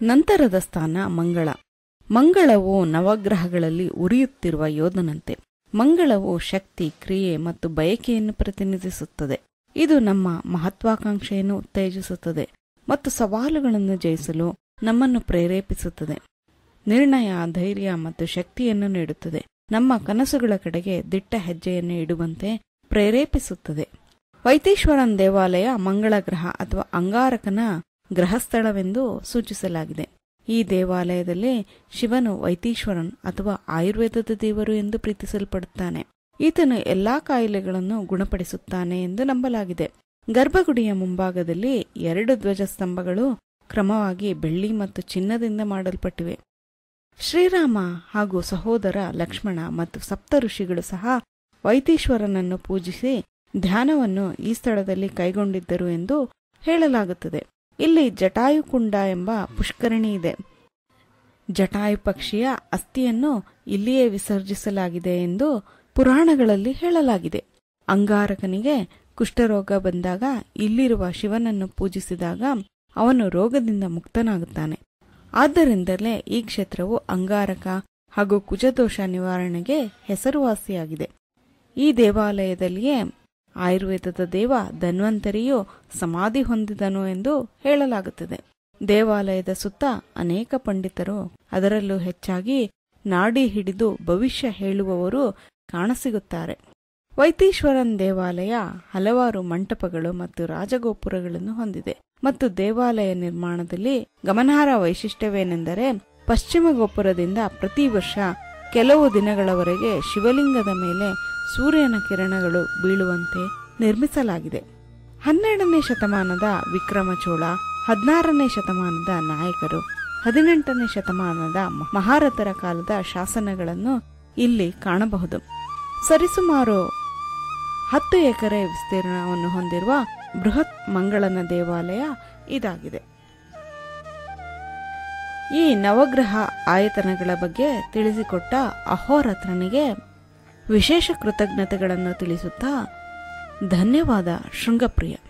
ನಂತರದ ಸ್ಥಾನ ಮಂಗಳ. ಮಂಗಳವು ನವಗ್ರಹಗಳಲ್ಲಿ ಉರಿಯುತ್ತಿರುವ ಯೋಧನಂತೆ. ಮಂಗಳವು ಶಕ್ತಿ, ಕ್ರಿಯೆ ಮತ್ತು ಬಯಕೆಯನ್ನು ಪ್ರತಿನಿಧಿಸುತ್ತದೆ. ಇದು ನಮ್ಮ ಮಹತ್ವಾಕಾಂಕ್ಷೆಯನ್ನು ಉತ್ತೇಜಿಸುತ್ತದೆ ಮತ್ತು ಸವಾಲುಗಳನ್ನು ಜಯಿಸಲು ನಮ್ಮನ್ನು ಪ್ರೇರೇಪಿಸುತ್ತದೆ. ನಿರ್ಣಯ, ಧೈರ್ಯ ಮತ್ತು ಶಕ್ತಿಯನ್ನು ನೀಡುತ್ತದೆ. ನಮ್ಮ ಕನಸುಗಳ ಕಡೆಗೆ ದಿಟ್ಟ ಹೆಜ್ಜೆಯನ್ನು ಇಡುವಂತೆ ಪ್ರೇರೇಪಿಸುತ್ತದೆ. ವೈತೀಶ್ವರನ್ ದೇವಾಲಯ ಮಂಗಳ ಗ್ರಹ ಅಥವಾ ಅಂಗಾರಕನ ಗ್ರಹಸ್ಥಳವೆಂದು ಸೂಚಿಸಲಾಗಿದೆ. ಈ ದೇವಾಲಯದಲ್ಲಿ ಶಿವನು ವೈತೀಶ್ವರನ್ ಅಥವಾ ಆಯುರ್ವೇದದ ದೇವರು ಎಂದು ಪ್ರೀತಿಸಲ್ಪಡುತ್ತಾನೆ. ಈತನು ಎಲ್ಲಾ ಕಾಯಿಲೆಗಳನ್ನು ಗುಣಪಡಿಸುತ್ತಾನೆ ಎಂದು ನಂಬಲಾಗಿದೆ. ಗರ್ಭಗುಡಿಯ ಮುಂಭಾಗದಲ್ಲಿ 2 ಧ್ವಜಸ್ತಂಭಗಳು ಕ್ರಮವಾಗಿ ಬೆಳ್ಳಿ ಮತ್ತು ಚಿನ್ನದಿಂದ ಮಾಡಲ್ಪಟ್ಟಿವೆ. ಶ್ರೀರಾಮ ಹಾಗೂ ಸಹೋದರ ಲಕ್ಷ್ಮಣ ಮತ್ತು ಸಪ್ತ ಋಷಿಗಳು ಸಹ ವೈತೀಶ್ವರನನ್ನು ಪೂಜಿಸಿ ಧ್ಯಾನವನ್ನು ಈ ಸ್ಥಳದಲ್ಲಿ ಕೈಗೊಂಡಿದ್ದರು ಎಂದು ಹೇಳಲಾಗುತ್ತದೆ. ಇಲ್ಲಿ ಜಟಾಯುಕುಂಡ ಎಂಬ ಪುಷ್ಕರಣಿ ಇದೆ. ಜಟಾಯು ಪಕ್ಷಿಯ ಅಸ್ಥಿಯನ್ನು ಇಲ್ಲಿಯೇ ವಿಸರ್ಜಿಸಲಾಗಿದೆ ಎಂದು ಪುರಾಣಗಳಲ್ಲಿ ಹೇಳಲಾಗಿದೆ. ಅಂಗಾರಕನಿಗೆ ಕುಷ್ಠರೋಗ ಬಂದಾಗ ಇಲ್ಲಿರುವ ಶಿವನನ್ನು ಪೂಜಿಸಿದಾಗ ಅವನು ರೋಗದಿಂದ ಮುಕ್ತನಾಗುತ್ತಾನೆ. ಆದ್ದರಿಂದಲೇ ಈ ಕ್ಷೇತ್ರವು ಅಂಗಾರಕ ಹಾಗೂ ಕುಜದೋಷ ನಿವಾರಣೆಗೆ ಹೆಸರುವಾಸಿಯಾಗಿದೆ. ಈ ದೇವಾಲಯದಲ್ಲಿಯೇ ಆಯುರ್ವೇದದ ದೇವ ಧನ್ವಂತರಿಯು ಸಮಾಧಿ ಹೊಂದಿದನು ಎಂದು ಹೇಳಲಾಗುತ್ತದೆ. ದೇವಾಲಯದ ಸುತ್ತ ಅನೇಕ ಪಂಡಿತರು, ಅದರಲ್ಲೂ ಹೆಚ್ಚಾಗಿ ನಾಡಿ ಹಿಡಿದು ಭವಿಷ್ಯ ಹೇಳುವವರು ಕಾಣಸಿಗುತ್ತಾರೆ. ವೈತೀಶ್ವರನ್ ದೇವಾಲಯ ಹಲವಾರು ಮಂಟಪಗಳು ಮತ್ತು ರಾಜಗೋಪುರಗಳನ್ನು ಹೊಂದಿದೆ ಮತ್ತು ದೇವಾಲಯ ನಿರ್ಮಾಣದಲ್ಲಿ ಗಮನಾರ್ಹ ವೈಶಿಷ್ಟ್ಯವೇನೆಂದರೆ ಪಶ್ಚಿಮ ಗೋಪುರದಿಂದ ಪ್ರತಿ ವರ್ಷ ಕೆಲವು ದಿನಗಳವರೆಗೆ ಶಿವಲಿಂಗದ ಮೇಲೆ ಸೂರ್ಯನ ಕಿರಣಗಳು ಬೀಳುವಂತೆ ನಿರ್ಮಿಸಲಾಗಿದೆ. 12ನೇ ಶತಮಾನದ ವಿಕ್ರಮಚೋಳ, 16ನೇ ಶತಮಾನದ ನಾಯಕರು, 18ನೇ ಶತಮಾನದ ಮಹಾರಥರ ಕಾಲದ ಶಾಸನಗಳನ್ನು ಇಲ್ಲಿ ಕಾಣಬಹುದು. ಸರಿಸುಮಾರು 10 ಎಕರೆ ವಿಸ್ತೀರ್ಣವನ್ನು ಹೊಂದಿರುವ ಬೃಹತ್ ಮಂಗಳನ ದೇವಾಲಯ ಇದಾಗಿದೆ. ಈ ನವಗ್ರಹ ಆಯತನಗಳ ಬಗ್ಗೆ ತಿಳಿಸಿಕೊಟ್ಟ ಅಹೋರಾತ್ರನಿಗೆ ವಿಶೇಷ ಕೃತಜ್ಞತೆಗಳನ್ನು ತಿಳಿಸುತ್ತಾ ಧನ್ಯವಾದ ಶೃಂಗಪ್ರಿಯ.